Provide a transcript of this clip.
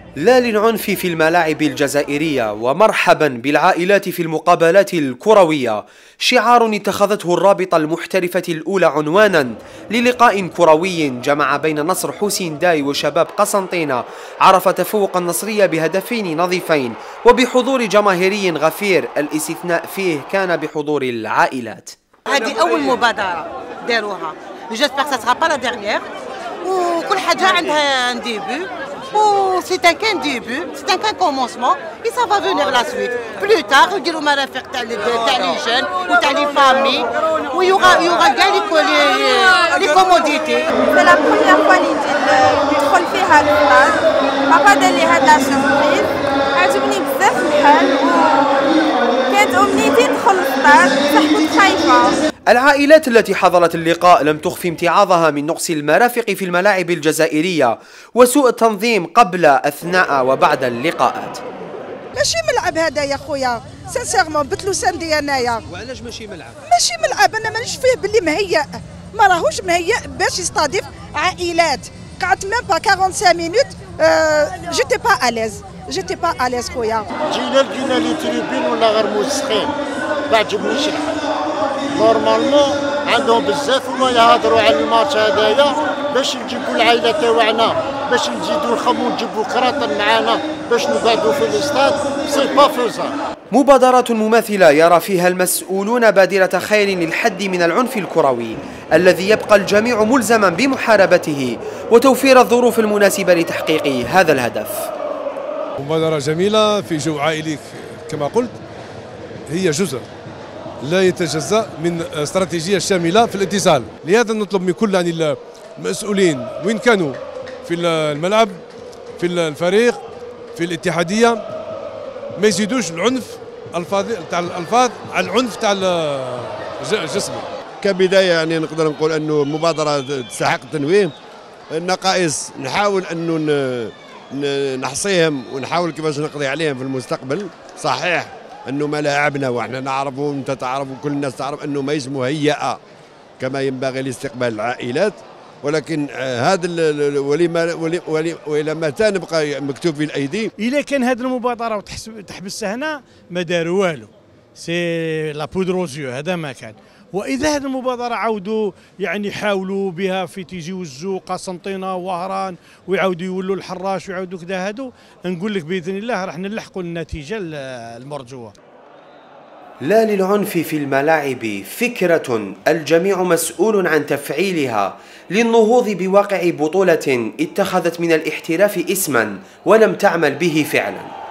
لا للعنف في الملاعب الجزائرية ومرحبا بالعائلات في المقابلات الكروية، شعار اتخذته الرابطة المحترفة الأولى عنوانا للقاء كروي جمع بين نصر حسين داي وشباب قسنطينة عرف تفوق النصرية بهدفين نظيفين وبحضور جماهيري غفير، الاستثناء فيه كان بحضور العائلات. هذه أول مبادرة داروها، جيسبر سا سرا با لا ديرنيير، وكل حاجة عندها ان ديبي. C'est un qu'un début, c'est un qu'un commencement, et ça va venir la suite. Plus tard, il y aura les jeunes ou les familles, où il y aura les commodités. C'est la première fois اللي ندخل فيها البلاد، بابا دار لي هاد لا سوربريز، عجبني بزاف الحال وكانت أمنيتي ندخل للبلاد، بصح كنت خايفة. العائلات التي حضرت اللقاء لم تخفي امتعاضها من نقص المرافق في الملاعب الجزائرية وسوء التنظيم قبل، أثناء وبعد اللقاءات. ماشي ملعب هذا يا خويا، سانسيرمون بتلوسان ديالنايا. وعلاش ماشي ملعب؟ ماشي ملعب، انا مانيش فيه باللي مهيأ، ما راهوش مهيأ باش يستضيف عائلات. قعدت ميم با 45 مينوت، جيتي با اليز، جيتي با اليز خويا. جينا لقينا لي تريبين ولا غير موسخين، ما عجبنيش الحال. نورمالمون عندهم بزاف وما يهضروا على الماتش هذايا باش نجيبوا العائله تاعنا، باش نزيدوا نخمو نجيبوا كراطن معانا باش نقعدوا في الاستاد، سي با فوزا. مبادرة مماثلة يرى فيها المسؤولون بادرة خير للحد من العنف الكروي الذي يبقى الجميع ملزما بمحاربته وتوفير الظروف المناسبة لتحقيق هذا الهدف. مبادرة جميلة في جو عائلي كما قلت، هي جزء لا يتجزأ من استراتيجية شاملة في الاتصال. لهذا نطلب من كل المسؤولين وين كانوا في الملعب، في الفريق، في الاتحادية، ما يزيدوش العنف تاع الألفاظ على العنف تاع الجسم. كبداية يعني نقدر نقول أنه مبادرة تستحق التنويه. النقائص نحاول أنه نحصيهم ونحاول كيفاش نقضي عليهم في المستقبل. صحيح انه ملاعبنا واحنا نعرفوا، انت تعرف وكل الناس تعرف انه ما مهيئه كما ينبغي لاستقبال العائلات، ولكن هذا والى متى نبقى مكتوب في الايدي؟ اذا كان هذه المبادره وتحبسها هنا ما داروا والو، سي لا بودروزيو، هذا ما كان. واذا هذه المبادره عاودوا يعني يحاولوا بها في تيجيوزوا قسنطينه وهران ويعاودوا يولوا الحراش ويعاودوا كذا، هادو نقول لك باذن الله راح نلحقوا النتيجه المرجوه. لا للعنف في الملاعب فكرة الجميع مسؤول عن تفعيلها للنهوض بواقع بطولة اتخذت من الاحتراف اسما ولم تعمل به فعلا.